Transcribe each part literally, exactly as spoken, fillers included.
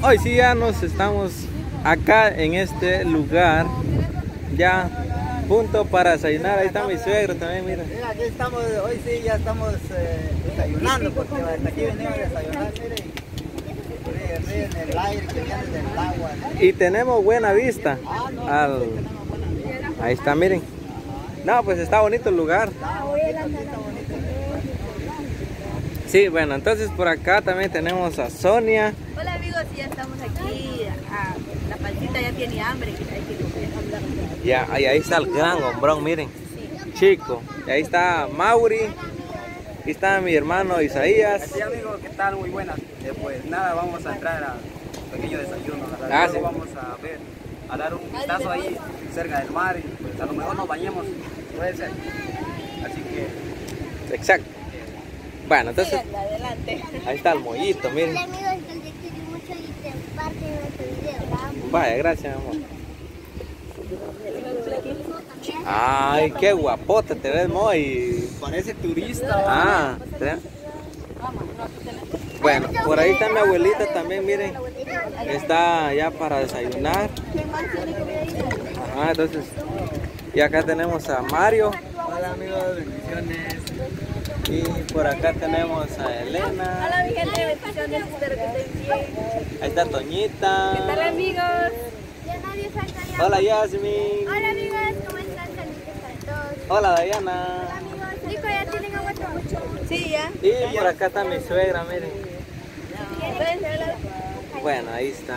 Hoy sí ya nos estamos acá en este lugar, ya punto para desayunar. Ahí está mi suegro también, mira. Mira, aquí estamos, hoy sí ya estamos eh, desayunando, porque hasta aquí venimos a desayunar, miren. Miren el aire que viene del agua. Y tenemos buena vista. Ah, no, al... sí, tenemos buena vista. Ahí está, miren. No, pues está bonito el lugar. Está bonito, sí, está bonito. Sí, bueno, entonces por acá también tenemos a Sonia. Hola amigos, ya estamos aquí. Ah, la pancita ya tiene hambre, que hay que comer. Ya, ahí, ahí está el gran hombrón, miren. Chico. Y ahí está Mauri. Aquí está mi hermano Isaías. Sí, amigos, ¿qué tal? Muy buenas. Eh, pues nada, vamos a entrar a un pequeño desayuno. Ah, Luego sí. vamos a ver, a dar un vistazo ahí cerca del mar y pues a lo mejor nos bañemos, puede ser. Así que... Exacto. Bueno, entonces Adelante. ahí está el mollito, miren. Hola amigos, que les quiero mucho y te parte de nuestro video. Vaya, gracias, amor. Ay, qué guapote te ves, Moy. Parece turista. Ah, ¿sí? Bueno, por ahí está mi abuelita también, miren. Está ya para desayunar. Ajá, entonces, y acá tenemos a Mario. Hola amigos, bendiciones. Y por acá tenemos a Elena. Hola mi gente, bendiciones, espero que estén bien. Ahí está Toñita. ¿Qué tal amigos? Ya nadie falta ya. Hola Yasmin. Hola amigos, ¿cómo están? Saludos a todos. Hola Dayana. Hola amigos, Nico, ya tienen agua mucho. Sí, ya. Y por acá está mi suegra, miren. Bueno, ahí está.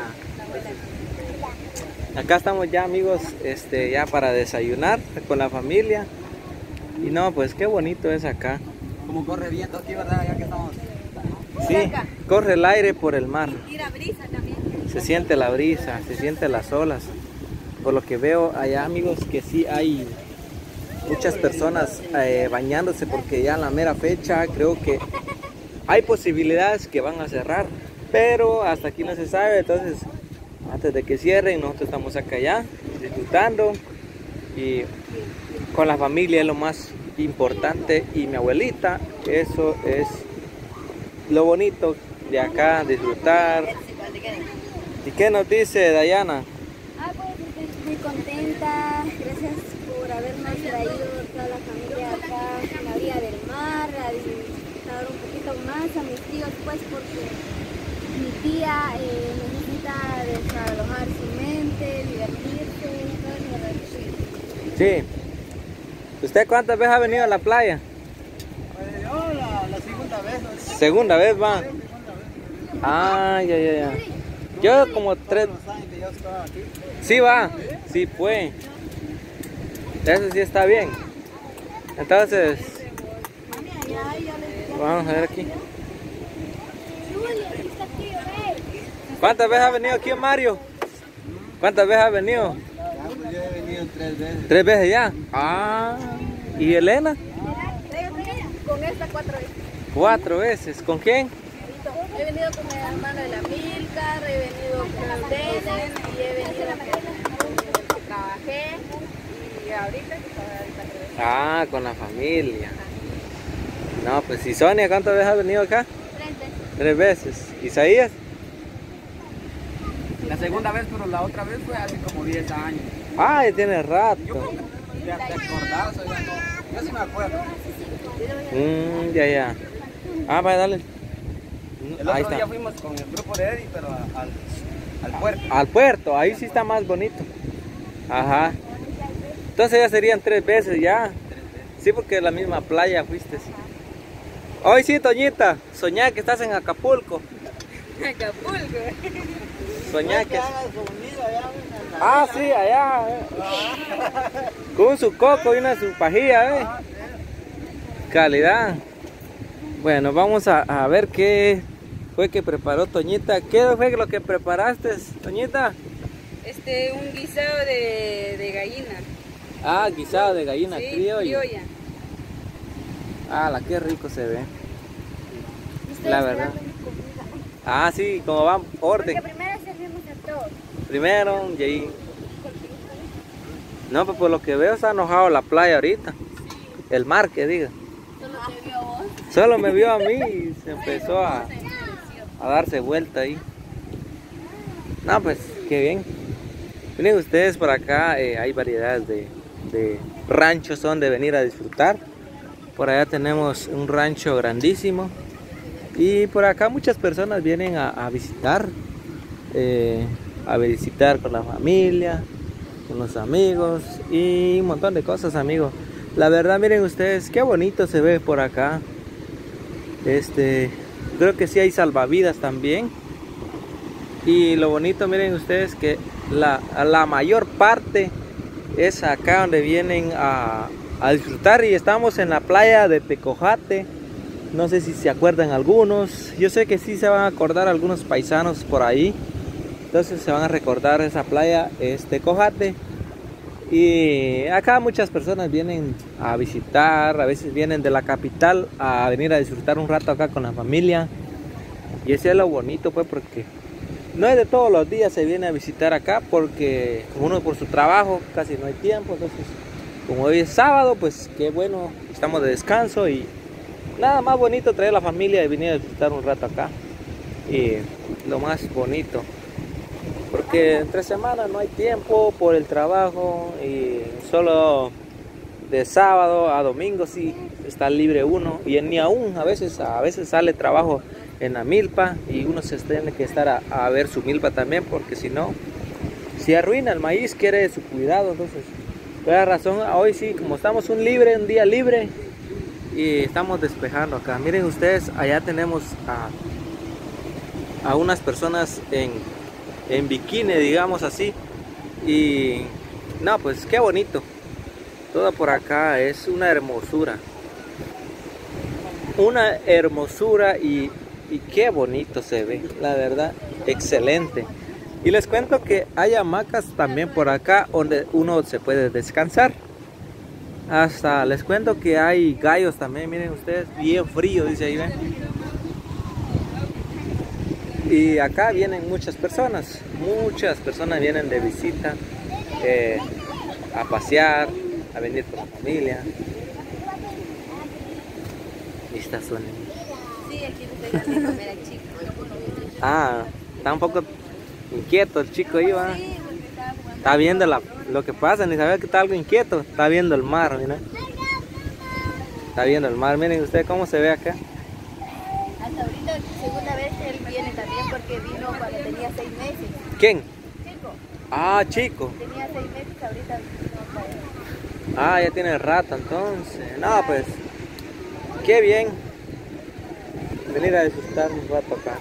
Acá estamos ya, amigos, este, ya para desayunar con la familia. Y no, pues qué bonito es acá. Como corre viento aquí, ¿verdad? Ya que estamos... Sí, corre el aire por el mar. Y la brisa también. Se siente la brisa, se sienten las olas. Por lo que veo allá, amigos, que sí hay muchas personas eh, bañándose, porque ya en la mera fecha creo que hay posibilidades que van a cerrar, pero hasta aquí no se sabe. Entonces, antes de que cierren, nosotros estamos acá ya disfrutando y con la familia es lo más importante, y mi abuelita, eso es lo bonito de acá, disfrutar. ¿Y qué nos dice Dayana? Ah, pues estoy muy contenta. Gracias por habernos traído toda la familia acá en la orilla del mar, a disfrutar un poquito más a mis tíos, pues porque mi tía eh, necesita desalojar su mente, divertirse, todo eso. Sí. ¿Usted cuántas veces ha venido a la playa? Pues yo la, la segunda vez. ¿No? Segunda vez va. Segunda vez. Ah, ya, ya, ya. Yo como tres. No saben que yo estaba aquí. Sí va, sí pues. Eso sí está bien. Entonces, vamos a ver aquí. ¿Cuántas veces ha venido aquí, Mario? ¿Cuántas veces ha venido? Ya, pues yo he venido tres veces. ¿Tres veces ya? Ah, ¿y Elena? Con esta cuatro veces. Cuatro veces. ¿Con quién? He venido con el hermano de la Milcar, he venido con el Denen y he venido con el que trabajé y ahorita que estaba ahorita tres veces. Ah, con la familia. No, pues, ¿y Sonia cuántas veces ha venido acá? Tres veces. Tres veces. ¿Isaías? La segunda vez, pero la otra vez fue hace como diez años. Ah, ya tiene rato. Yo creo que ya te acordás, o ya no. Yo sí me acuerdo. Mm, ya, ya. Ah, vaya, dale. El Ahí otro día está. fuimos con el grupo de Eddie, pero a- al, al puerto. Al puerto, ahí sí está más bonito. Ajá. Entonces ya serían tres veces ya. Sí, porque la misma playa fuiste. Hoy sí, Toñita, soñá que estás en Acapulco. Acapulco. Soñá que... hagas sonido allá, ven, Ah, sí, allá. eh. Con su coco y una su pajilla, eh. Calidad. Bueno, vamos a, a ver qué fue que preparó Toñita. ¿Qué fue lo que preparaste, Toñita? Este, un guisado de, de gallina. Ah, guisado de gallina Sí, criolla. criolla. Ah, la qué rico se ve. Estoy La verdad. esperando mi comida. Ah, sí, como va orden. Porque primero servimos a todos. Primero, y ahí. No, pues por lo que veo está enojado la playa ahorita. El mar, que diga. Solo te vio a vos. Solo me vio a mí y se empezó a, a darse vuelta ahí. No, pues, qué bien. Miren ustedes, por acá eh, hay variedades de, de ranchos donde venir a disfrutar. Por allá tenemos un rancho grandísimo. Y por acá muchas personas vienen a, a visitar. Eh, a visitar con la familia, con los amigos y un montón de cosas, amigos. La verdad, miren ustedes, qué bonito se ve por acá. Este, creo que sí hay salvavidas también. Y lo bonito, miren ustedes, que la, la mayor parte es acá donde vienen a, a disfrutar. Y estamos en la playa de Tecojate. No sé si se acuerdan algunos. Yo sé que sí se van a acordar algunos paisanos por ahí. Entonces se van a recordar esa playa, es Tecojate. Y acá muchas personas vienen a visitar. A veces vienen de la capital a venir a disfrutar un rato acá con la familia. Y ese es lo bonito, pues, porque no es de todos los días se viene a visitar acá, porque uno por su trabajo casi no hay tiempo. Entonces, como hoy es sábado, pues qué bueno, estamos de descanso y nada más bonito traer a la familia y venir a disfrutar un rato acá. Y lo más bonito, porque entre semanas no hay tiempo por el trabajo y solo de sábado a domingo sí está libre uno, y ni aún a veces a veces sale trabajo en la milpa y uno se tiene que estar a, a ver su milpa también, porque si no, si arruina el maíz, quiere su cuidado. Entonces, por esa razón, hoy sí, como estamos un libre, un día libre, y estamos despejando acá. Miren ustedes, allá tenemos a, a unas personas en, en bikini, digamos así, y no, pues qué bonito. Todo por acá es una hermosura. Una hermosura y Y qué bonito se ve, la verdad, excelente. Y les cuento que hay hamacas también por acá donde uno se puede descansar. Hasta les cuento que hay gallos también, miren ustedes, bien frío, dice ahí, ven. Y acá vienen muchas personas, muchas personas vienen de visita, eh, a pasear, a venir con la familia. Y está suena. Ah, está un poco inquieto el chico ahí, va. Está viendo la, lo que pasa, ni sabe que está algo inquieto. Está viendo el mar, mira. Está viendo el mar, miren ustedes cómo se ve acá. Hasta ahorita, segunda vez él viene también porque vino cuando tenía seis meses. ¿Quién? Chico. Ah, chico. Tenía seis meses, ahorita vino para él. Ah, ya tiene rato entonces. No, pues, qué bien venir a disfrutar un rato acá.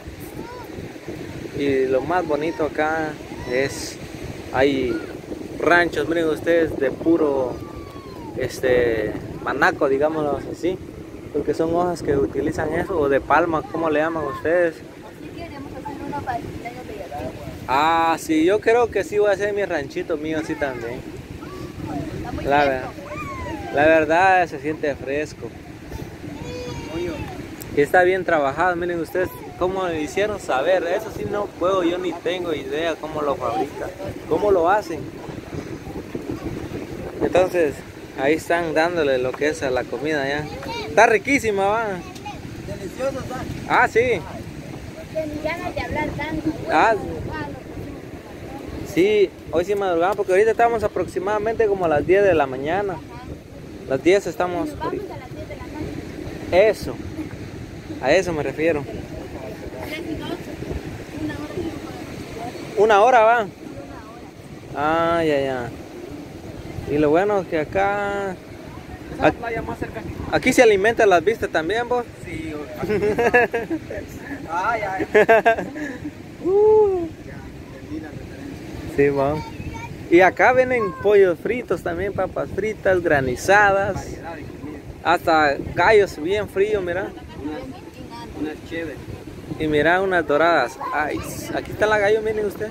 Y lo más bonito acá es, hay ranchos, miren ustedes, de puro este manaco, digámoslo así, porque son hojas que utilizan eso, o de palma, ¿cómo le llaman ustedes? Así queremos hacer uno para el cumpleaños de Yaquil. Ah, sí, yo creo que sí voy a hacer mi ranchito mío así también. Está muy La, fresco. la verdad se siente fresco. Y está bien trabajado, miren ustedes cómo lo hicieron saber. Eso sí no puedo, yo ni tengo idea cómo lo fabrican, cómo lo hacen. Entonces, ahí están dándole lo que es a la comida ya. Está riquísima, va. Delicioso está. Ah, sí. Ni ganas de hablar tanto. Ah, sí, hoy sí madrugamos porque ahorita estamos aproximadamente como a las diez de la mañana. Las diez estamos. Vamos a las diez de la noche. Eso. A eso me refiero. Una hora va. Ah, ya, ya. Y lo bueno es que acá, aquí, aquí se alimentan las vistas también, vos. Sí. Ah, ya. uh. Sí, va. Y acá vienen pollos fritos también, papas fritas, granizadas, hasta gallos bien fríos, mira. Unas chéveres. Y mira unas doradas. Ay, aquí está la gallo, miren ustedes.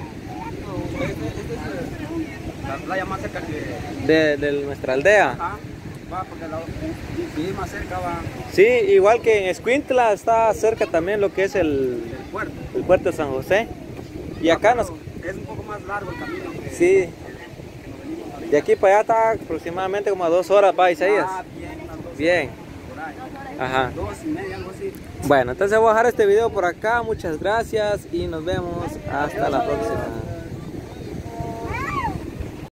La playa más cerca que... De, de nuestra aldea. Ah, va porque la sí, más cerca va Sí, igual que en Escuintla está cerca también lo que es el, el puerto. el puerto de San José. Y acá nos... Es un poco más largo el camino que... Sí. De aquí para allá está aproximadamente como a dos horas, va Isaías. Ah, bien, unas dos Bien. horas por ahí. Ajá. Dos y media, algo así. Bueno, entonces voy a dejar este video por acá. Muchas gracias y nos vemos hasta la próxima.